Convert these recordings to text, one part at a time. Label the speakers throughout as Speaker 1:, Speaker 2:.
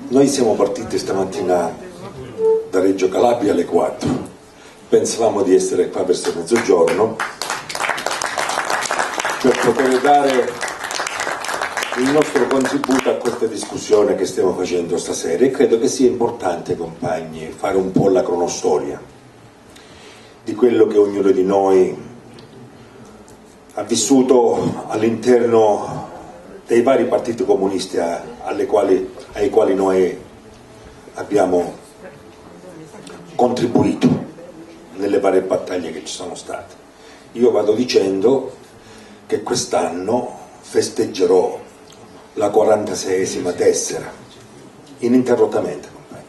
Speaker 1: Noi siamo partiti stamattina da Reggio Calabria alle 4, pensavamo di essere qua verso mezzogiorno per poter dare il nostro contributo a questa discussione che stiamo facendo stasera, e credo che sia importante, compagni, fare un po' la cronostoria di quello che ognuno di noi ha vissuto all'interno dei vari partiti comunisti ai quali noi abbiamo contribuito nelle varie battaglie che ci sono state. Io vado dicendo che quest'anno festeggerò la 46esima tessera, ininterrottamente, compagni.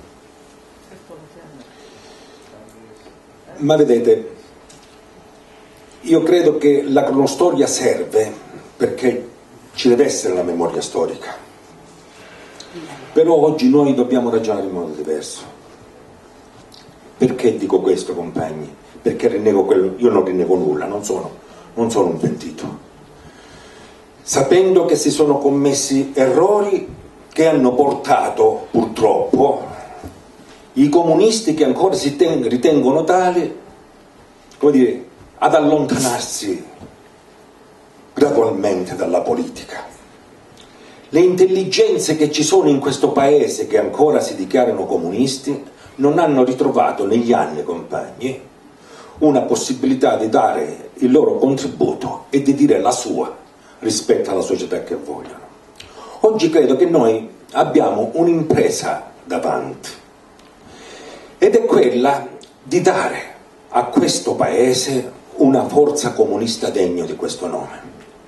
Speaker 1: Ma vedete, io credo che la cronostoria serve perché ci deve essere la memoria storica, però oggi noi dobbiamo ragionare in modo diverso. Perché dico questo, compagni? Perché io non rinnego nulla, non sono un pentito, sapendo che si sono commessi errori che hanno portato purtroppo i comunisti, che ancora si ritengono tali, come dire, ad allontanarsi gradualmente dalla politica. Le intelligenze che ci sono in questo paese, che ancora si dichiarano comunisti, non hanno ritrovato negli anni, compagni, una possibilità di dare il loro contributo e di dire la sua rispetto alla società che vogliono. Oggi credo che noi abbiamo un'impresa davanti, ed è quella di dare a questo paese una forza comunista degno di questo nome.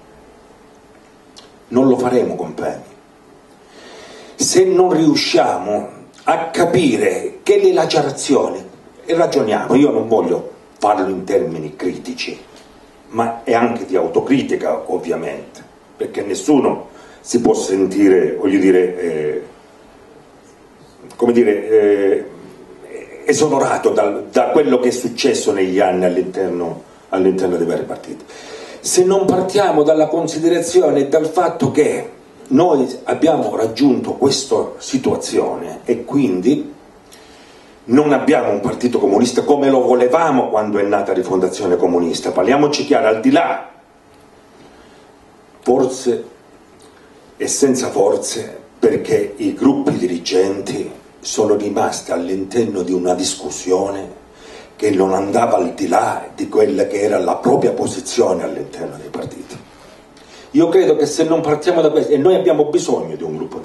Speaker 1: Non lo faremo, compagni, se non riusciamo a capire che le lacerazioni, e ragioniamo, io non voglio farlo in termini critici, ma è anche di autocritica, ovviamente, perché nessuno si può sentire, voglio dire, esonorato da quello che è successo negli anni all'interno dei vari partiti. Se non partiamo dalla considerazione e dal fatto che noi abbiamo raggiunto questa situazione e quindi non abbiamo un partito comunista come lo volevamo quando è nata Rifondazione Comunista, parliamoci chiaro, al di là forze e senza forze, perché i gruppi dirigenti sono rimasti all'interno di una discussione che non andava al di là di quella che era la propria posizione all'interno dei partiti. Io credo che se non partiamo da questo, e noi abbiamo bisogno di un gruppo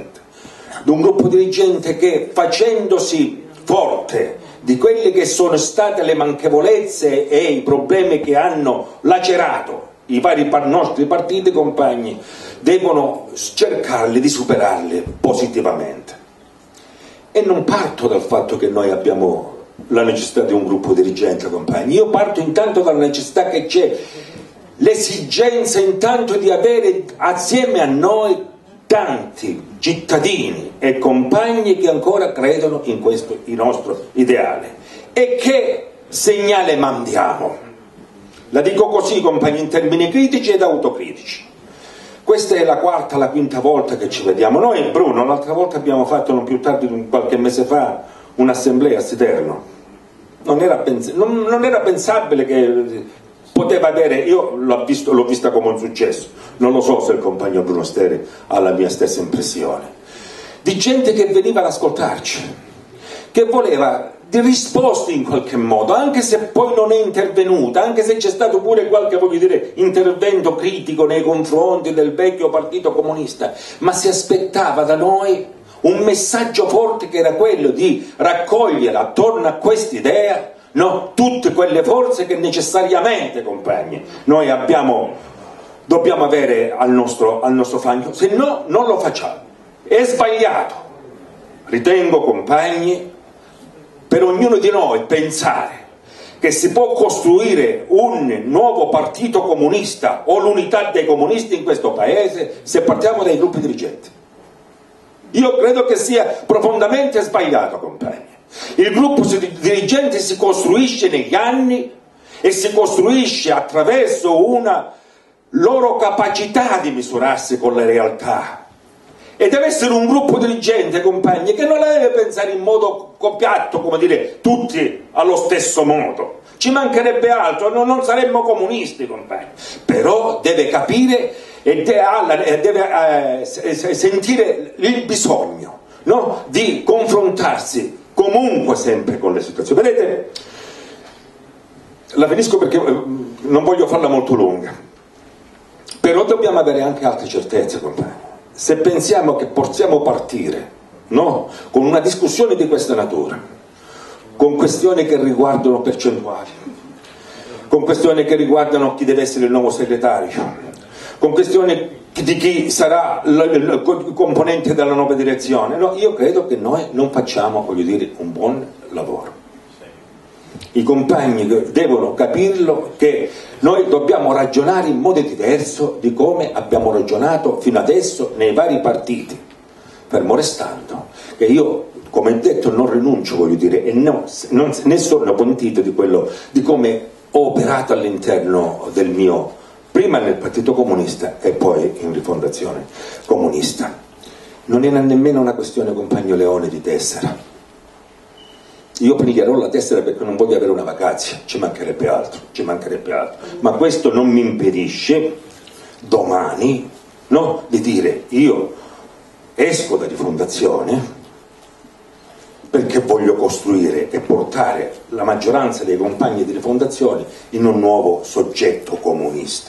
Speaker 1: dirigente che, facendosi forte di quelle che sono state le manchevolezze e i problemi che hanno lacerato i vari nostri partiti, compagni, devono cercarli di superarli positivamente. E non parto dal fatto che noi abbiamo la necessità di un gruppo dirigente, compagni, io parto intanto dalla necessità che c'è l'esigenza intanto di avere assieme a noi tanti cittadini e compagni che ancora credono in questo il nostro ideale. E che segnale mandiamo? La dico così, compagni, in termini critici ed autocritici. Questa è la quarta, la quinta volta che ci vediamo. Noi, Bruno, l'altra volta abbiamo fatto, non più tardi di qualche mese fa, un'assemblea a Siterno. Non era pensabile che poteva avere, io l'ho vista come un successo, non lo so se il compagno Bruno Steri ha la mia stessa impressione, di gente che veniva ad ascoltarci, che voleva di risposte in qualche modo, anche se poi non è intervenuta, anche se c'è stato pure qualche, voglio dire, intervento critico nei confronti del vecchio partito comunista, ma si aspettava da noi un messaggio forte, che era quello di raccogliere attorno a quest'idea, no, tutte quelle forze che necessariamente, compagni, noi dobbiamo avere al nostro fianco, se no non lo facciamo. È sbagliato, ritengo, compagni, per ognuno di noi pensare che si può costruire un nuovo partito comunista o l'unità dei comunisti in questo paese se partiamo dai gruppi dirigenti. Io credo che sia profondamente sbagliato, compagni. Il gruppo dirigente si costruisce negli anni e si costruisce attraverso una loro capacità di misurarsi con la realtà E deve essere un gruppo dirigente, compagni, che non la deve pensare in modo piatto, come dire, tutti allo stesso modo. Ci mancherebbe altro, non saremmo comunisti, compagni. Però deve capire e deve sentire il bisogno, no? Di confrontarsi comunque sempre con le situazioni. Vedete, la finisco perché non voglio farla molto lunga, però dobbiamo avere anche altre certezze, compagni. Se pensiamo che possiamo partire, no? Con una discussione di questa natura, con questioni che riguardano percentuali, con questioni che riguardano chi deve essere il nuovo segretario, con questioni di chi sarà il componente della nuova direzione, no? Io credo che noi non facciamo, voglio dire, un buon lavoro. I compagni devono capirlo, che noi dobbiamo ragionare in modo diverso di come abbiamo ragionato fino adesso nei vari partiti, fermo restando che io, come ho detto, non rinuncio, voglio dire, e ne sono pentito di come ho operato all'interno del mio, prima nel Partito Comunista e poi in Rifondazione Comunista. Non era nemmeno una questione, compagno Leone, di tessera. Io piglierò la tessera perché non voglio avere una vacanza, ci mancherebbe altro, ma questo non mi impedisce domani, no, di dire io esco da Rifondazione perché voglio costruire e portare la maggioranza dei compagni di Rifondazione in un nuovo soggetto comunista.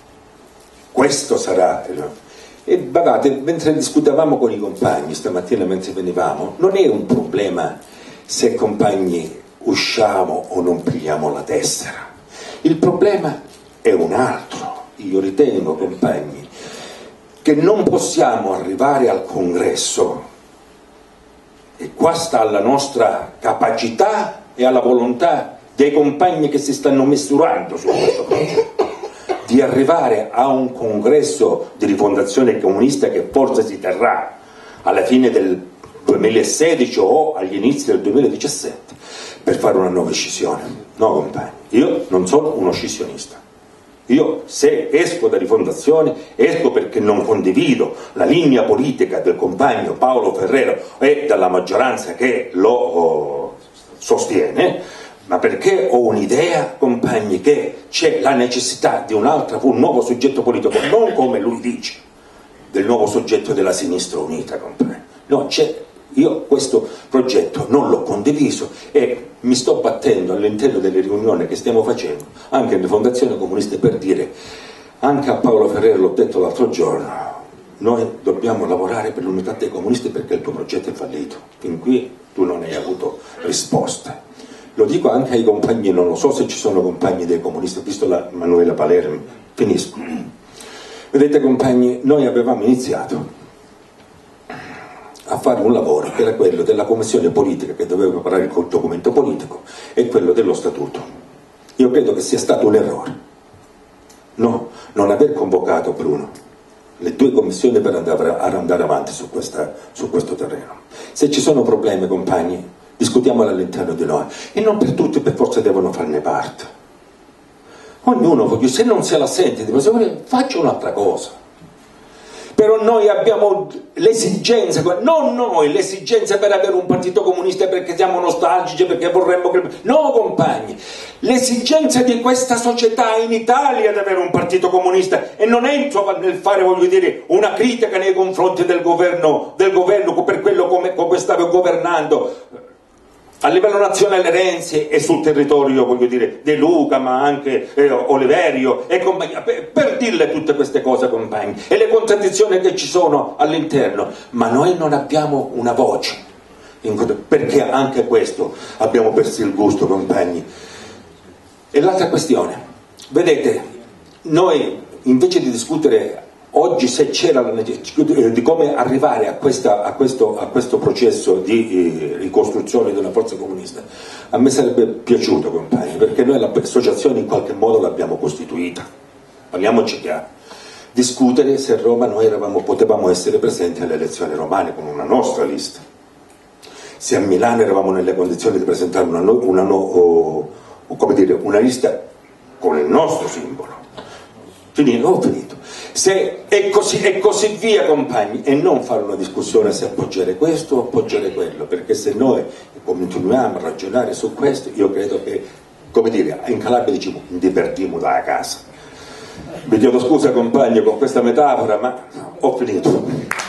Speaker 1: Questo sarà. E guardate, mentre discutevamo con i compagni stamattina mentre venivamo, non è un problema se, compagni, usciamo o non pigliamo la tessera. Il problema è un altro. Io ritengo, compagni, che non possiamo arrivare al congresso, e qua sta la nostra capacità e alla volontà dei compagni che si stanno misurando su questo progetto, di arrivare a un congresso di Rifondazione Comunista che forse si terrà alla fine del 2016 o agli inizi del 2017 per fare una nuova scisione. No, compagni, io non sono uno scissionista. Io, se esco da Rifondazione, esco perché non condivido la linea politica del compagno Paolo Ferrero e della maggioranza che lo sostiene, ma perché ho un'idea, compagni, che c'è la necessità di un nuovo soggetto politico, non come lui dice, del nuovo soggetto della sinistra unita, compagni. No, io questo progetto non l'ho condiviso e mi sto battendo all'interno delle riunioni che stiamo facendo anche nelle fondazioni comuniste per dire, anche a Paolo Ferrero l'ho detto l'altro giorno, noi dobbiamo lavorare per l'unità dei comunisti perché il tuo progetto è fallito, fin qui tu non hai avuto risposte. Lo dico anche ai compagni, non lo so se ci sono compagni dei comunisti, ho visto la Manuela Palermo, finisco. Vedete, compagni, noi avevamo iniziato a fare un lavoro che era quello della commissione politica che doveva preparare il documento politico e quello dello statuto. Io credo che sia stato un errore, no, non aver convocato, Bruno, le due commissioni per andare avanti su questo terreno. Se ci sono problemi, compagni, discutiamolo all'interno di noi, e non per tutti per forza devono farne parte. Ognuno, se non se la sente, faccia un'altra cosa. Però noi abbiamo l'esigenza, non noi, l'esigenza per avere un partito comunista perché siamo nostalgici, perché vorremmo che... No, compagni, l'esigenza di questa società in Italia di avere un partito comunista, e non entro nel fare, voglio dire, una critica nei confronti del governo per quello come stava governando a livello nazionale Renzi e sul territorio, voglio dire, De Luca, ma anche Oliverio e compagnia, per dirle tutte queste cose, compagni, e le contraddizioni che ci sono all'interno, ma noi non abbiamo una voce, perché anche questo abbiamo perso il gusto, compagni. E l'altra questione, vedete, noi invece di discutere oggi se c'era la necessità di come arrivare a questo processo di ricostruzione di una forza comunista, a me sarebbe piaciuto, compagni, perché noi l'associazione in qualche modo l'abbiamo costituita, parliamoci chiaro, discutere se a Roma noi potevamo essere presenti alle elezioni romane con una nostra lista, se a Milano eravamo nelle condizioni di presentare una lista con il nostro simbolo. Ho finito. e così via, compagni, e non fare una discussione se appoggiare questo o appoggiare quello, perché se noi continuiamo a ragionare su questo, io credo che, come dire, in Calabria diciamo ne perdiamo da casa. Vi chiedo scusa, compagni, con questa metafora, ma ho finito.